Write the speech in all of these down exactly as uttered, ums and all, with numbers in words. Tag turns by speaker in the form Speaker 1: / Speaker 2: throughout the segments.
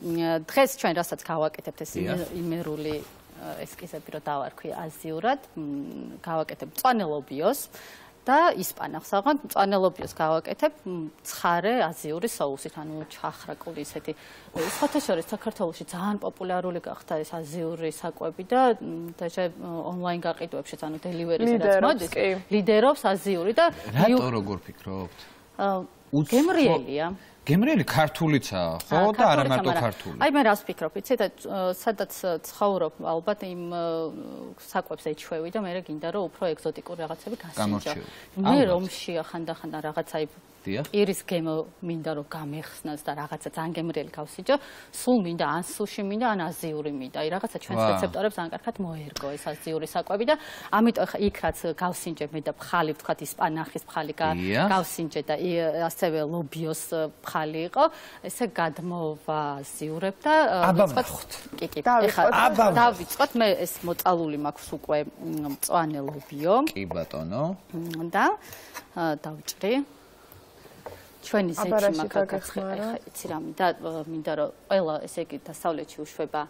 Speaker 1: დღეს ჩვენ რასაც გავაკეთებთ ეს იმერული ესკიზები რო დავარქვი აზიურად, გავაკეთებ მწვანე ლობიოს და ისპანახს, აღარ მწვანე ლობიოს გავაკეთებ ცხარე აზიური соусით, ანუ ჩახრაკული ისეთი. სხვათა შორის საქართველოში ძალიან პოპულარული გახდა ეს აზიური საკვები და დაჟე ონლაინ გაყიდვებშიც, ანუ დელივერის რაც მოდის, ლიდერობს აზიური და
Speaker 2: რატო როგორ ფიქრობთ?
Speaker 1: გემრიელია.
Speaker 2: გემრიელი ქართულიცაა, ხო და არა მარტო ქართული.
Speaker 1: აი მე რას ვფიქრობ, იცი და სადაც ცხოვრობ, ალბათ იმ საკვებს ეჩვევი და მე გინდა რომ უფრო ეგზოტიკური რაღაცები გასინჯო. მე რომშია ხანდახან რაღაცა პირის გემო მინდა რომ გამეხსნას და რაღაცა ძალიან გემრიელი გავსინჯო, სულ მინდა ან სუში მინდა, ან აზიური მინდა. აი რაღაცა ჩვენს რეცეპტორებს ძალიან კარგად მოერგო ეს აზიური საკვები და ამიტომ ხა იქ რაც გავსინჯე მე და ფხალი ვთქვათ ისპანახის ფხალი გავსინჯე და ასევე ლობიოს ფხალი იყო, ესე გადმოვაზიურებ და ვიწყოთ. კი, კი. ეხლა დავიწყოთ, მე ეს მოწალული მაქვს უკვე მწვანე ლობიო.
Speaker 2: კი ბატონო.
Speaker 1: და დავჭრი. ჩვენი ზეთში მაგაგაცხე ხა იცი რა მინდა მინდა რომ ყველა ესე იგი დასავლეთში უშვება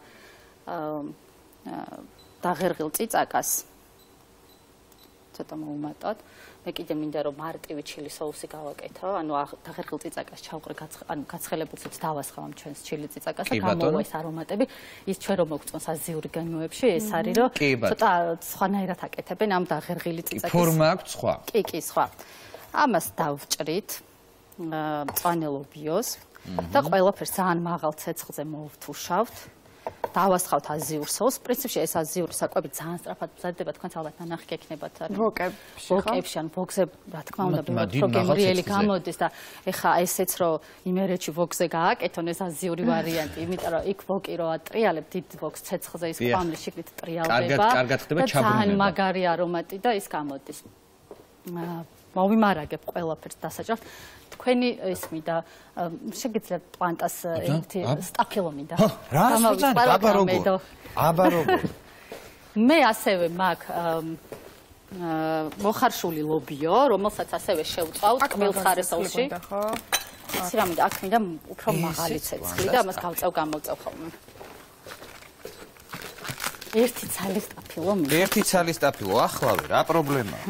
Speaker 1: დაღერღილ წიწაკას ცოტა მოუმატოთ მე კიდე მინდა რომ მარტივი ჩილი соуსი გავაკეთო ანუ დაღერღილ წიწაკას ჩავყრე ანუ გაცხელებულსაც დავასხავ ამ ჩვენს ჩილი წიწაკას და გამოვა ეს არომატები ის ჩვენ რომ მოგწონს აზიური განმოებში ეს არის რომ ცოტა სხვანაირად აკეთებენ ამ დაღერღილი წიწაკის
Speaker 2: ფორმა აქვს სხვა
Speaker 1: კი კი სხვა ამას დავჭრით მწვანე ლობიოს და ყველაფერს ძალიან მაღალ ცეცხლზე მოვთუშავთ. დავასხავთ აზიურ соуს. პრინციპში ეს აზიური საკვები ძალიან სწრაფად მზადდება, თქვენც ალბათ ნანახი გექნებათ.
Speaker 3: ვოკებში,
Speaker 1: ვოკებში, ან ვოკზე, რა თქმა უნდა, უფრო გემრიელი გამოდის და ეხა ესეც რომ იმერეთში ვოკზე გააკეთონ ეს აზიური ვარიანტი, იმიტომ რომ იქ ვოკი რო ატრიალებ დიდ ვოკს ცეცხლზე ის ყვამლი შიგნით ტრიალდება.
Speaker 2: კარგად ხდება ჩაბრუნება.
Speaker 1: ძალიან მაგარი არომატი და ის გამოდის. მოვიმარაგებ ყველაფერს დასაჭრად. თქვენი ისმი და შეგიძლიათ პლანტას ერთი სტაფილო მინდა.
Speaker 2: რა სწორად აბა როგორ? აბა როგორ?
Speaker 1: მე ასევე მაგ მოხარშული ლობიო, რომელსაც ასევე შევწავთ კმილ ხარესულში. იცი რა მინდა, აქ მინდა უფრო მაღალი ცეცხლი და ამას გავწევ გამოვწევ ხოლმე. ერთი ცალი სტაფილო მინდა.
Speaker 2: ერთი ცალი სტაფილო, ახლავე, რა პრობლემაა?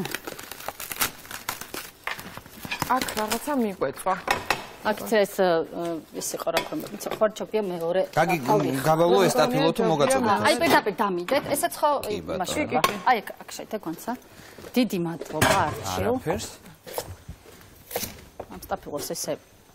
Speaker 3: აქ რაღაცა მიგვეწვა.
Speaker 1: აქ ეს ის იყო რა ქვია, იცი ხორჩობია მეორე.
Speaker 2: გაგი გავავლო ეს სტაფილო თუ მოგაწოდოთ.
Speaker 1: აი პირდაპირ დამიდეთ, ესეც ხო იმაში. აი აქ შეითა გონცა. დიდი მადლობა არჩილ.
Speaker 2: არაფერს.
Speaker 1: ამ სტაფილოს ესე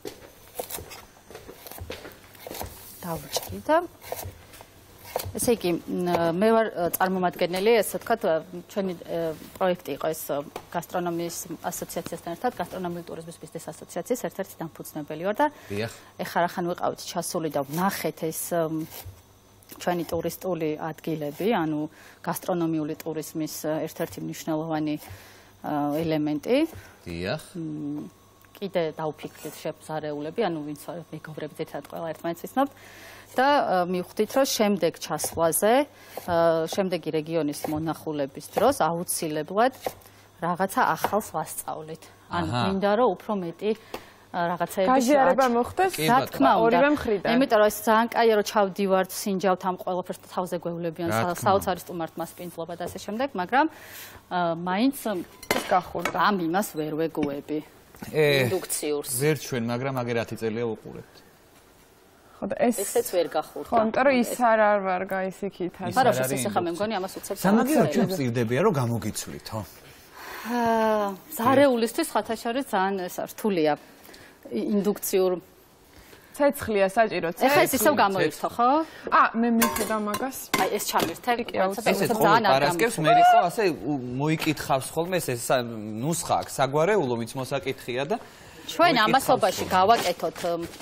Speaker 1: დავჭრი და ესე იგი მე ვარ წარმომადგენელი, ესე ვთქვათ, ჩვენი პროექტი იყო ეს გასტრონომიის ასოციაციასთან ერთად, გასტრონომიული ტურიზმის ბიზნეს ასოციაციის ერთ-ერთი დამფუძნებელი ვარ და ეხლა რახან ვიყავით ჩასული და ვნახეთ ეს ჩვენი ტურისტული ადგილები, ანუ გასტრონომიული ტურიზმის ერთ-ერთი მნიშვნელოვანი ელემენტი.
Speaker 2: დიახ.
Speaker 1: კიდე დავფიქრეთ შეგზარეულები, ანუ ვინც მეგობრები ერთად ყველა ერთმანეთს ვიცნობთ. და მივხვდით, რომ შემდეგ ჩასვლაზე, შემდეგი რეგიონის მონახულების დროს აუცილებლად რაღაცა ახალს ვასწავლით. ანუ მინდა რომ უფრო მეტი რაღაცაების
Speaker 3: გაჟღერება მოხდეს,
Speaker 1: რა თქმა უნდა,
Speaker 3: ორივე მხრიდან.
Speaker 1: იმიტომ რომ ეს ძალიან კაია რომ ჩავდივართ, სინჯავთ ამ ყველაფერს თავზე გვევლებიან, საოცარი სტუმართ მასპინძლობა და ასე შემდეგ, მაგრამ მაინც
Speaker 3: ის გახურდა.
Speaker 1: ამ იმას ვერ ვეგუები. ინდუქციურს.
Speaker 2: ვერ ჩვენ, მაგრამ აგერათი წელია უყურებთ.
Speaker 3: ეს
Speaker 1: ესეც ვერ გახურდა.
Speaker 3: ხო, იმიტომ რომ ის არ არ ვარ გაისიქით.
Speaker 1: არა, ეს ახლა მე მგონი ამას უცებ
Speaker 2: სამაგიეროდ ჩვენ წირდებია რომ გამოგიცვლით, ხო?
Speaker 1: აა, ზარეულისთვის ხათაშორის ძალიან ეს რთულია. ინდუქციურ
Speaker 3: ცეცხლია საჭირო ცეცხლი.
Speaker 1: ეხლა ეს ისევ გამოირთო, ხო?
Speaker 3: აა, მე მივხვდა მაგას.
Speaker 1: აი, ეს ჩამირთე,
Speaker 2: ესეც ძალიან არასკევს მე იყო ასე მოიკითხავს ხოლმე ეს ნუსხა აქვს საგვარეულო, ვინც მოსაკითხია და
Speaker 1: ჩვენ ამასობაში გავაკეთოთ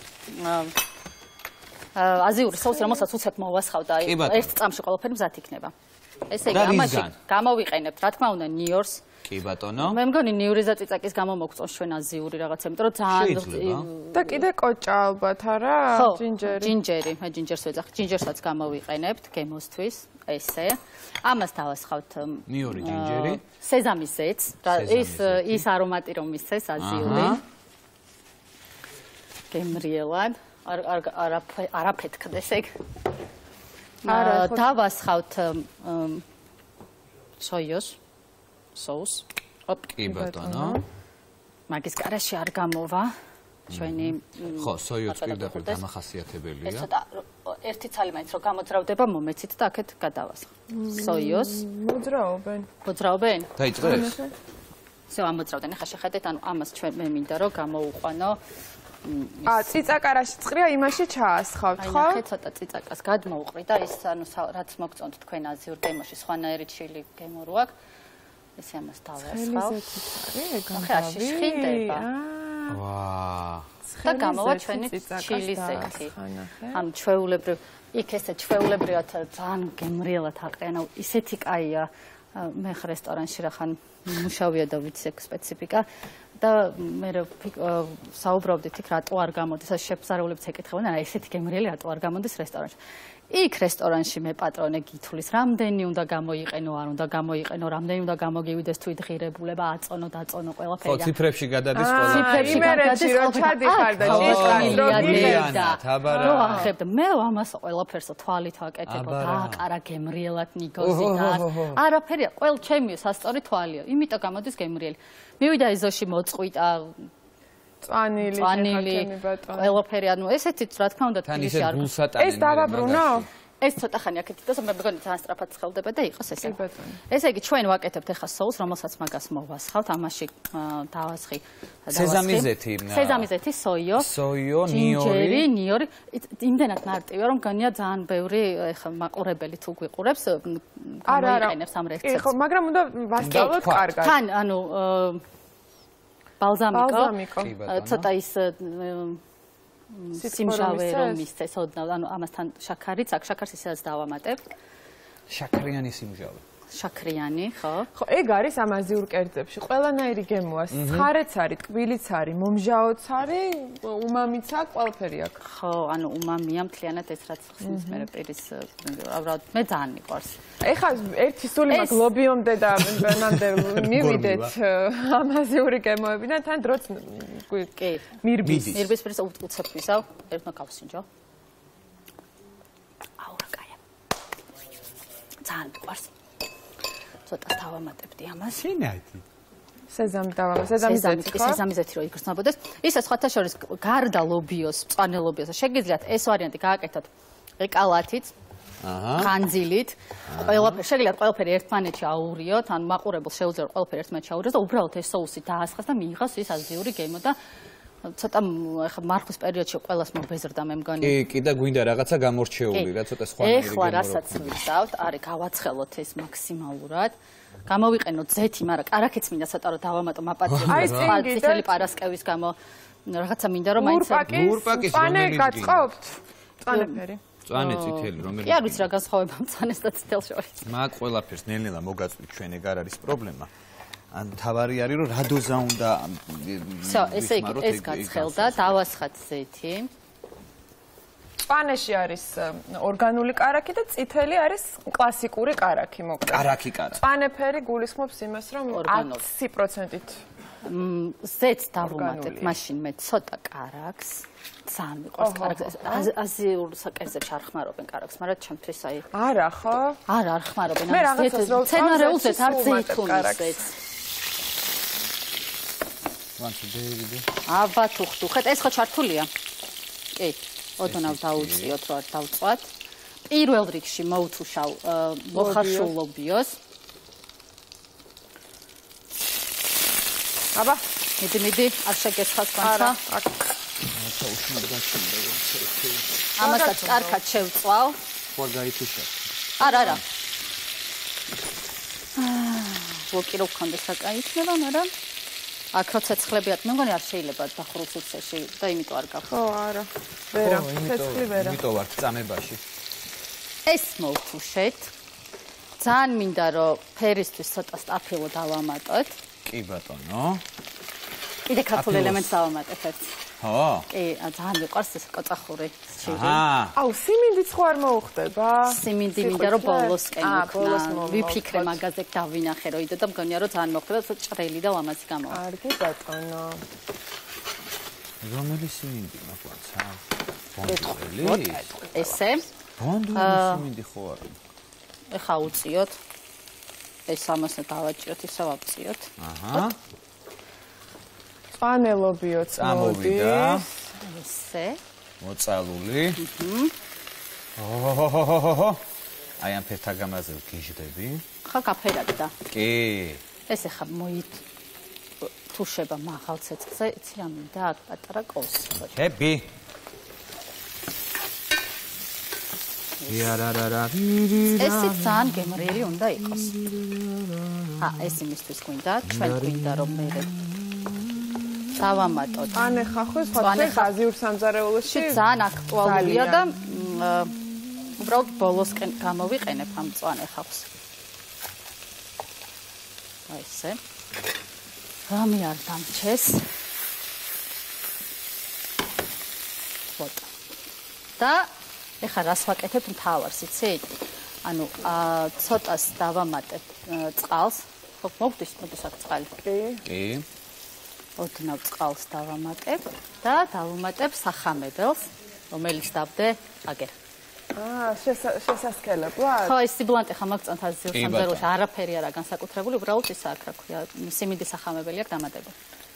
Speaker 1: აზიური соуსი, რომელსაც უცებ მოვასხავ და ერთ წამში ყველაფერი მზად იქნება. ესე იგი, ამაში გამოვიყენებთ, რა თქმა უნდა, ნიორს.
Speaker 2: კი ბატონო.
Speaker 1: მე მგონი ნიურიზა წიწაკის გამო მოგწონს ჩვენ აზიური რაღაცა, იმიტომ რომ ძალიან
Speaker 3: და კიდე კოჭა ალბათ არა? ჯინჯერი.
Speaker 1: ჯინჯერი, მე ჯინჯერს ვეძახ. ჯინჯერსაც გამოვიყენებთ გემოსთვის, ესე. ამას დავასხავთ
Speaker 2: ნიური ჯინჯერი.
Speaker 1: სეზამის ზეთს, ის ის არომატი რომ ისეს აზიური. გემრიელად. არ აფეთქდეს ეგ. დავასხავთ სოიოს соус.
Speaker 2: კი ბატონო.
Speaker 1: მაგის კარაში არ გამოვა. ჩვენი
Speaker 2: ხო, სოიოც პირდაპირ დამახასიათებელია.
Speaker 1: ეს ცოტა ერთი ცალი მაინც რომ გამოძრავდება მომეცით და აქეთ გადავასხავ. სოიოს
Speaker 3: მოძრაობენ.
Speaker 1: მოძრაობენ?
Speaker 2: დაიწყო ეს.
Speaker 1: всё ამოძრავდნენ. ახლა შეხედეთ, ანუ ამას ჩვენ მე მინდა რომ გამოვუყვანო.
Speaker 3: ა ციცაკარაში წხრია, იმაში ჩაასხავთ, ხო?
Speaker 1: აი, ნახეთ, ცოტა ციცაკას გადმოუყრი და ის ანუ რაც მოგწონთ თქვენ აზიურ გემოში, სხვანაირი ჩილი გემო რო აქვს. ესე ამას დავასხავ. ახლა შეხინდება.
Speaker 2: ვაა.
Speaker 1: და გამოვა ჩვენი ჩილის ზეთი. ანუ ჩვეულებრივ, იქ ესე ჩვეულებრივად ძალიან გემრიელად აყრიან. ანუ ისეთი კაია მე ხ რესტორანში რახან მუშავია და ვიცი ეგ სპეციფიკა. და მე საუბრობდით იქ რატო არ გამოდის ეს შეფსარეულებიც ეკითხებოდნენ არა ესეთი გემრიელი რატო არ გამოდის რესტორანში იქ რესტორანში მე პატრონე გითulis რამდენი უნდა გამოიყენო არ უნდა გამოიყენო რამდენი უნდა გამოგივიდეს თუ იდღირებულება აწონო დაწონო ყველაფერი
Speaker 2: ხო ციფრებში გადადის ყველა
Speaker 1: ციფრებში გადადის
Speaker 3: რო ჩადიხარ და ჭიშკარი რო
Speaker 2: გიგდა თაბარა
Speaker 1: რო ახებ და მე ამას ყველაფერს თვალით ვაკეთებ დააყარა გემრიელად ნიგოზი და არაფერია ყველ ჩემი სასწორი თვალია იმიტომ გამოდის გემრიელი მივიდა ეზოში მოწყვიტა
Speaker 3: წვანილი
Speaker 1: შეხარჯემი ბატონო ყველაფერი ანუ ესეთი რა თქმა უნდა თბილისში არ
Speaker 3: ეს დავაბრუნო
Speaker 1: ეს ცოტა ხანი აქეთ და მე მგონი ძალიან სწრაფად ცხელდება და იყოს ესე ესე იგი ჩვენ ვაკეთებთ ახლა соуს რომელსაც მაგას მოვასხავთ ამაში დავასხი
Speaker 2: სეზამიზეთი
Speaker 1: სეზამიზეთი სოიო
Speaker 2: სოიო ნიორი
Speaker 1: ნიორი იმდენად მარტივია რომ განია ძალიან ბევრი ახლა მაყურებელი თუ გვიყურებს გამოიყენებს ამ რეცეპტს
Speaker 3: კი ხო მაგრამ უნდა ვასწავლოთ კარგად
Speaker 1: თან ანუ ბალზამიკო ცოტა ის სიმჟავე რომ ისწეს ოდნავ ანუ ამასთან შაქარიც აქ შაქარს ისედაც დავამატებ
Speaker 2: შაქრიანი სიმჟავე
Speaker 1: შაქრიანი ხო
Speaker 3: ხო ეგ არის ამ აზიურ კერძებში ყველანაირი გემოა ცხარეც არის ტკბილიც არის მომჟაოც არის უმამიც აქვს ყველაფერი აქვს
Speaker 1: ხო ანუ უმამია მთლიანად ეს რაც ხსნის მე პირის უბრალოდ მე ძალიან მიყვარს
Speaker 3: ეხლა ერთი სული მაგ ლობიომდე და მანამდე მივიდეთ ამ აზიური გემოები და თან დროც კი მირბის
Speaker 1: მირბის პირს უცებ ვისავ ერთმა გავსინჯო აუ რა კაია ძალიან მიყვარს ცოტა დავამატებდი ამას.
Speaker 2: შინაიდი.
Speaker 3: სეზამი დავამატე. სეზამიზეთი ხო?
Speaker 1: სეზამიზეთი რო იგრძნობოდეს. ისა სხვათა შორის გარდა ლობიოს, მწვანე ლობიოს შეგიძლიათ ეს ვარიანტი გააკეთოთ ეკალათით, აჰა, ხანძილით. ყველაფერი შეგიძლიათ ყველაფერი ერთმანეთში აურიოთ, ან მაყურებელს შეუძლია ყველაფერი ერთმანეთში აურიოს და უბრალოდ ეს соуსი დაასხას და მიიღოს ის აზიური გემო და ცოტა ახლა მარხვის პერიოდში ყველას მობეზრდა მე მგონი.
Speaker 2: კი, კი და გვინდა რაღაცა გამორჩეული, რა ცოტა სხვანაირი გემო.
Speaker 1: ეხლა რასაც ვისავთ, არის გავაცხელოთ ეს მაქსიმალურად. გამოვიყენოთ ზეთი, მაგრამ კარაქეც მინდა ცოტა რომ დავამატო მაპატიებს წითელი პარასკევის გამო რაღაცა მინდა რომ მაინც
Speaker 2: გურპაკის
Speaker 3: რომელი გაწყობთ? მწვანეფერი.
Speaker 2: მწვანე წითელი რომელი?
Speaker 1: კი არ ვიცი რა განსხვავება მწვანეს და წითელს შორის.
Speaker 2: მაგ ყველაფერს ნელ-ნელა მოგაწვით ჩვენ ეგ არ არის პრობლემა. ან თავარი არის რომ რა დოზა უნდა
Speaker 1: всё ესე იგი ეს გაცხელდა დავასხათ ზეთი
Speaker 3: მწვანეში არის ორგანული კარაქი და წითელი არის კლასიკური კარაქი მოკლედ
Speaker 2: კარაქი კარაქი
Speaker 3: მწვანეფერი გულისხმობს იმას რომ ათი პროცენტით
Speaker 1: ზეთს დავუმატებ მაშინ მე ცოტა კარაქს ძალიან მიყვარს კარაქს აზიურ საკერძებში არ ხმარობენ კარაქს მაგრამ ჩემთვის აი
Speaker 3: არა ხო
Speaker 1: არა არ ხმარობენ ამ ზეთს ცენარეულ ზეთს არ ზეითუნის ზეთს აბა თუ ხტუხეთ ეს ხო ჩართულია კი ოდნავ დაუწიოთ რომ არ დავწვათ პირველ რიგში მოვთუშავ მოხარშულ ლობიოს აბა მიდი მიდი არ შეგეცხას განსა
Speaker 3: აქ
Speaker 1: ამასაც კარგად შევწვალ
Speaker 2: ხო გაითუშა
Speaker 1: არა არა ბლოკი რო გქონდეს აკაიქნება მაგრამ აქ რო ცეცხლებიათ მე მგონი არ შეიძლება დახურულ სუცეში და იმიტომ არ გაქვს
Speaker 3: ხო არა ვერა ცეცხლი ვერა
Speaker 2: იმიტომ ვარ წამებაში
Speaker 1: ეს მოვთუშეთ ძალიან მინდა რომ ფერისთვის ცოტა სტაფილო დავამატოთ
Speaker 2: კი ბატონო
Speaker 1: კიდე ქართულ ელემენტს დავამატებ ერთ
Speaker 2: ხო
Speaker 1: კი ძალიან მიყვარს ეს კოწახური ჩილი
Speaker 3: აუ სიმინდიც ხო არ მოუხდება
Speaker 1: სიმინდი მინდა რომ ბოლოსკენ მოხდა ვიფიქრე მაგაზე დავინახე რომ იდა და მგონია რომ ძალიან მოხდება ცოტა ჭრელი და ლამაზი გამოვა
Speaker 3: კარგი ბატონო
Speaker 2: რომელი სიმინდი მაქვს ბონდუელი.
Speaker 1: ესე.
Speaker 2: ბონდუელი სიმინდი ხო არა.
Speaker 1: ეხა უწიოთ. ეს ამას დავაჭიროთ, ისევ ავწიოთ.
Speaker 2: აჰა.
Speaker 3: მწვანე ლობიო
Speaker 2: წამოვიდა.
Speaker 1: ესე.
Speaker 2: მოწალული. ოჰოჰოჰოჰო. აი ამ ფერთაგამაზე გიჟდები.
Speaker 1: ხა გაფერებდა.
Speaker 2: კი.
Speaker 1: ეს ეხა მოით თუშება მაღალ ცეცხლზე, იცი რა მინდა აქ პატარა კოვს.
Speaker 2: ჰები. იარარარა.
Speaker 1: ესე ძალიან გემრიელი უნდა იყოს. ა ეს იმისთვის გვინდა, ჩვენ გვინდა რომ მე დავამატოთ.
Speaker 3: მწვანე ხახვი სხვა ხაზიურ სამზარეულოში
Speaker 1: ძალიან აქტუალურია და უბრალოდ ბოლოსკენ გამოვიყენებ ამ მწვანე ხახვს. აი ესე. რამე არ დამჩეს. ვოტა. და ეხლა რას ვაკეთებ მთავარს, იცით? ანუ ცოტას დავამატებ წყალს. ხო, მოგდის, მოდის აქ წყალი.
Speaker 3: კი.
Speaker 2: კი.
Speaker 1: ოდნავ წყალს დავამატებ და დავუმატებ სახამებელს, რომელიც დავდე აგერ.
Speaker 3: აა, შესასქელებლად?
Speaker 1: ხო, ეს სიბლანტი ხა მაგწანთ აზიურ სამზარეულოში არაფერი არა განსაკუთრებული, უბრალოდ ის აქ რა ქვია, სიმინდის სახამებელი აქვს დამატებული.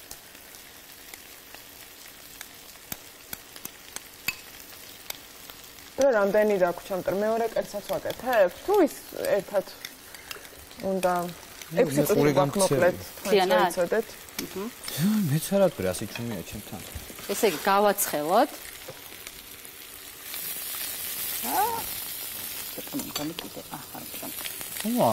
Speaker 3: და რამდენი დაგვრჩა, მაგრამ მეორე კერძსაც ვაკეთებ? თუ ის ერთად უნდა ექვსი წუთი მოკლედ,
Speaker 1: თიანად
Speaker 3: ვიცოდეთ.
Speaker 2: აჰა. მეც არ აქვს რას იჩვენია ჩემთან.
Speaker 1: ესე იგი გავაცხელოთ. აა. ცოტა გამიკიდე, ახლა რა.
Speaker 2: ვა.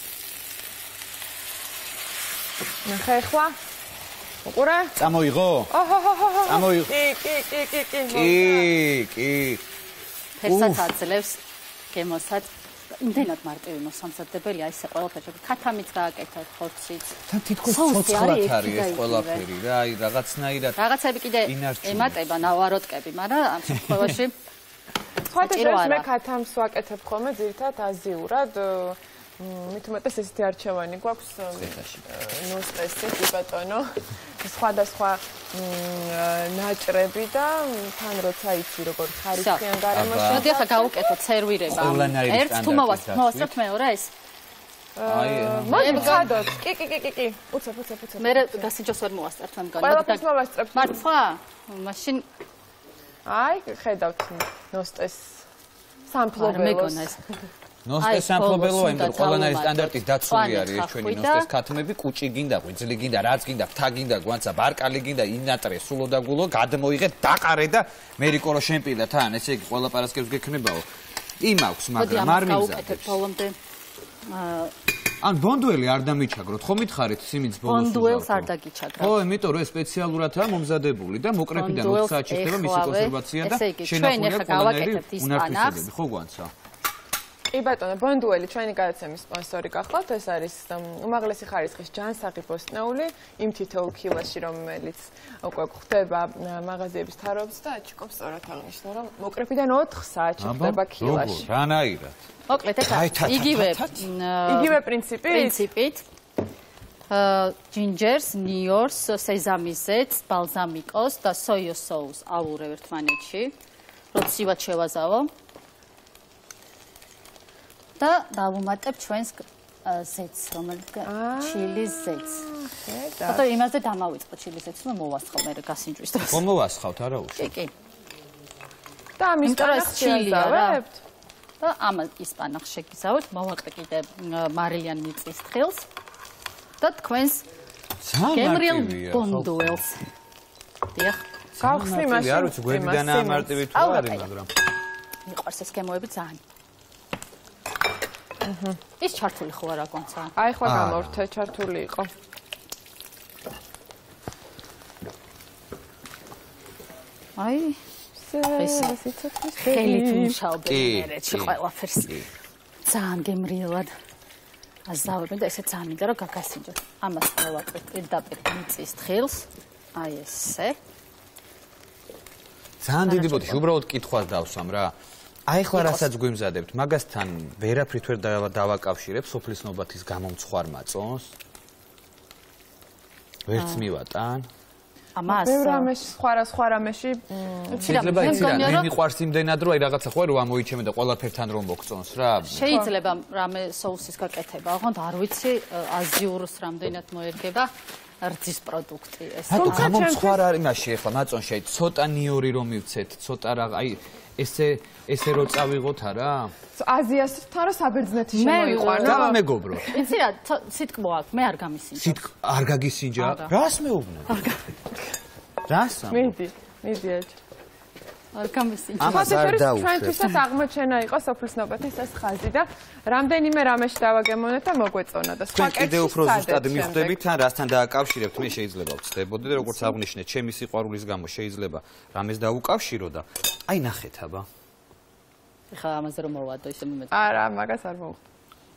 Speaker 3: ნახე ახლა. უყურე?
Speaker 2: წამოიღო?
Speaker 3: ოჰოჰოჰო.
Speaker 2: წამოიღო.
Speaker 3: კი, კი, კი, კი, კი.
Speaker 2: კი, კი.
Speaker 1: ფერსაც აძლევს გემოსაც. იმდენად მარტივი მოსამზადებელია ესე ყველაფერი. ქათამიც გააკეთოთ, ხორციც.
Speaker 2: თან თითქოს ცოცხლად არის ეს ყველაფერი რა, აი რაღაცნაირად.
Speaker 1: რაღაცები კიდე ემატება ნავაროტკები, მაგრამ ამ შემთხვევაში
Speaker 3: სხვადასხვა მე ქათამს ვაკეთებ ხოლმე ძირითადად აზიურად. მით უმეტეს ესეთი არჩევანი გვაქვს ნუსტესი, კი ბატონო. სხვადასხვა ნაჭრები და თან როცა იცი როგორ ხარისხიან გარემოში.
Speaker 1: მოდი ახლა გავუკეთოთ სერვირება. ერთს თუ მოვასწრებთ მეორეს?
Speaker 3: აი, მოდი ვცადოთ. კი, კი, კი, კი, კი. უცებ, უცებ, უცებ.
Speaker 1: მე გასიჯოს ვერ მოვასწრებთ მე მგონი.
Speaker 3: ყველაფერს მოვასწრებთ.
Speaker 1: მართლა? მაშინ
Speaker 3: აი, ხედავთ ნუსტეს სამფლობელოს.
Speaker 2: ნოსტეს სამფლობელოა, იმიტომ რომ ყველანაირი სტანდარტის დაცული არის ეს ჩვენი ნოსტეს ქათმები, კუჭი გინდა, ღვიძლი გინდა, რაც გინდა, ფთა გინდა, გვანცა, ბარკალი გინდა, ინატრე, სულოდაგულო, გადმოიღე, დაყარე და მერიკორო შემპირდა თან, ესე იგი ყველა პარასკევს გექნებაო. იმ აქვს, მაგრამ არ მიგზავდეთ.
Speaker 1: ბოლომდე
Speaker 2: ან ბონდუელი არ დამიჩაგროთ, ხო მითხარით სიმინდის ბოლოს?
Speaker 1: ბონდუელს არ დაგიჩაგროთ.
Speaker 2: ხო, იმიტომ რომ ეს სპეციალურადაა მომზადებული და მოკრეფიდან ოთხ საათში ხდება მისი კონსერვაცია და შენახულია ყველანაირი უნარკვისებები, ხო გვანცა?
Speaker 3: კი ბატონო, ბონდუელი ჩვენი გადაცემის სპონსორი გახლავთ. ეს არის უმაღლესი ხარისხის ჯანსაღი ბოსტნეული იმ თითოეულ ქილაში, რომელიც უკვე გვხვდება მაღაზიების თაროებს და აჩიკობს სწორად აღნიშნულ, რომ მოკრეფიდან ოთხ საათში ხდება ქილაში.
Speaker 2: აბა, რანაირად?
Speaker 1: მოკლედ ეხლა იგივე
Speaker 3: იგივე პრინციპით?
Speaker 1: პრინციპით. ჯინჯერს, ნიორს, სეზამის ზეთს, ბალზამიკოს და სოიოს соуს ავურევ ერთმანეთში. როდესაც შევაზავო და დავუმატებ ჩვენს ზეთს, რომელიც ჩილის ზეთს. და იმაზე დამავიწყო ჩილის ზეთს, რომ მოვასხავ მე გასინჯვის დროს.
Speaker 2: ხო მოვასხავთ, არა უშო.
Speaker 1: კი, კი.
Speaker 3: და ამის პანახს შევაზავებთ.
Speaker 1: და ამ ის პანახს შეგიზავოთ, მოვაყრე კიდე მარილიან მიწის თხილს და თქვენს გემრიელ ბონდუელს. დიახ.
Speaker 3: გავხსნი მაშინ.
Speaker 2: არ ვიცი, გვერდიდან ამარტივი თუ არის, მაგრამ
Speaker 1: მიყვარს ეს გემოები ძალიან. ის ჩართული ხო არა კონცა?
Speaker 3: აი ხვა გამორთე, ჩართული იყო.
Speaker 1: აი, ეს სიცოცხლის ხელით მუშაობენ მერეთში ყველაფერს. ძალიან გემრიელად აზავებენ და ესე ძალიან მინდა რომ გაგასინჯოთ. ამას დავაკრებ პირდაპირ მიწის თხილს. აი ესე.
Speaker 2: ძალიან დიდი ბოდიში, უბრალოდ კითხვას დავსვამ რა. აი ხლა რასაც გვიმზადებთ, მაგასთან ვერაფრით ვერ დავაკავშირებ სოფლის ნობათის გამომცხვარ მაწონს. ვერც მივატან.
Speaker 1: ამას
Speaker 3: ბევრ რამეში სხვა რა სხვა რამეში
Speaker 2: შეიძლება იცი რა მე მიყვარს იმდენად რომ აი რაღაცა ხო რომ ამოიჩემე და ყველაფერთან რომ მოგწონს რა
Speaker 1: შეიძლება რამე соуსის გაკეთება ოღონდ არ ვიცი აზიურს რამდენად მოერგება რძის პროდუქტი ეს
Speaker 2: რატო გამომცხვარ არის იმაში ახლა მაწონ შეი ცოტა ნიორი რომ მივცეთ цота რა აი ესე ესე რო წავიღოთ არა
Speaker 3: აზიასთან რა საბერძნეთი შემოიყვანა
Speaker 2: რა მეგობრო
Speaker 1: იცი რა სიტკბო აქვს მე არ გამისინჯა
Speaker 2: სიტკ არ გაგისინჯა რას მეუბნე რას
Speaker 3: მიდი მიდი ეჭ
Speaker 1: არ გამისინჯა
Speaker 2: ამას არ დაუშვებ
Speaker 3: ჩვენთვისაც აღმოჩენა იყო სოფლის ნობათის ეს ხაზი და რამდენიმე რამეში დავაგემოვნეთ და მოგვეწონა და სხვა კეთილს
Speaker 2: კიდე უფრო ზუსტად მიხვდებით ან რასთან დააკავშირებთ მე შეიძლება ვწდებოდი და როგორც აღნიშნე ჩემი სიყვარულის გამო შეიძლება რამეს დაუკავშირო და აი ნახეთ აბა
Speaker 1: ეხლა ამაზე რომ მოვადო ისე მომეწონა
Speaker 3: არა მაგას არ მოვხდი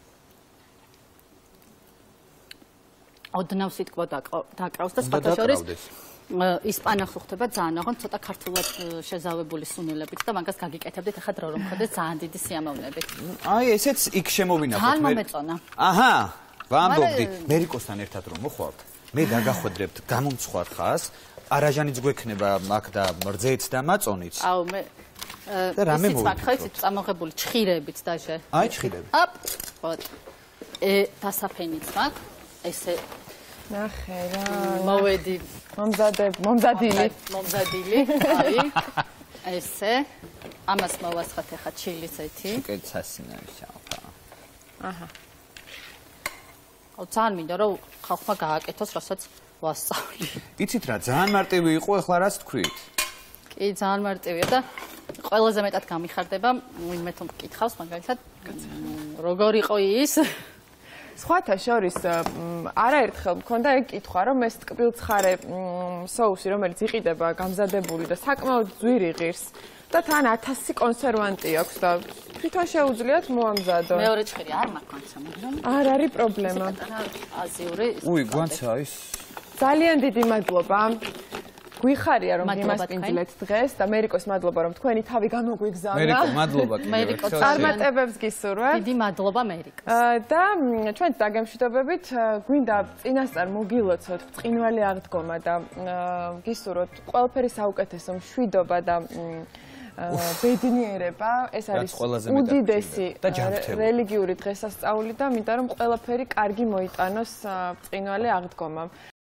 Speaker 1: ოდნავ სიტკბო დაკრავს და სხვათა შორის ისპანახი ხდება ძალიან ოღონდ ცოტა ქართულად შეზავებული სუნელებით და მაგას გაგიკეთებდით ახლა დრო რომ ხოდეს ძალიან დიდი სიამოვნებით
Speaker 2: აი ესეც იქ შემოვინახოთ
Speaker 1: ძალიან მომეწონა
Speaker 2: აჰა ვამბობდი მერიკოსთან ერთად რომ მოხვალთ მე დაგახვედრებთ გამომცხვარ ხას არაჟანიც გვექნება აქ და რძეც და მაწონიც
Speaker 1: აუ მე
Speaker 2: და რამე
Speaker 1: მოვიდა ისიც მაგ ხალხით წამოღებული ჩხირებით დაჟე
Speaker 2: აი ჩხირები
Speaker 1: აპ ხოთ ე დასაფენიც მაგ ესე
Speaker 3: ნახე რა
Speaker 1: მოვედი
Speaker 3: მომზადე მომზადილი
Speaker 1: მომზადილი აი ესე ამას მოვასხათ ახლა ჩილის ეთი
Speaker 2: უკეთესინაა შავფა
Speaker 3: აჰა
Speaker 1: აუ ძალიან მინდა რომ ხალხმა გააკეთოს რასაც ვასწავლი
Speaker 2: იცით რა ძალიან მარტივი იყო ახლა რაც თქვით
Speaker 1: კი ძალიან მარტივია და ყველაზე მეტად გამიხარდება ვინმე თუ მკითხავს მაგალითად როგორ იყო ის
Speaker 3: სხვათა შორის არაერთხელ მქონდა ეგ კითხვა რომ ეს ტკბილცხარე соуსი რომელიც იყიდება გამზადებული და საკმაოდ ძვირი ღირს და თან ათასი კონსერვანტი აქვს და თვითონ შეუძლიათ მოამზადო
Speaker 1: მეორე ჭხირი არ მაქვს მაგრამ
Speaker 3: არ არის პრობლემა
Speaker 1: აზიური
Speaker 2: უი გვანცა ის
Speaker 3: ძალიან დიდი მადლობა გვიხარია რომ გიმასპინძლეთ დღეს და მერიკოს მადლობა რომ თქვენი თავი გამოგვიგზავნა
Speaker 2: მერიკო მადლობა
Speaker 1: მერიკო
Speaker 3: წარმატებებს გისურვებთ
Speaker 1: დიდი მადლობა მერიკოს
Speaker 3: და ჩვენც დაგემშვიდობებით გვინდა წინასწარ მოგილოცოთ ბრწყინვალე აღდგომა და გისურვოთ ყველაფერი საუკეთესო მშვიდობა და ბედნიერება ეს არის უდიდესი რელიგიური დღესასწაული და მინდა რომ ყველაფერი კარგი მოიტანოს ბრწყინვალე აღდგომამ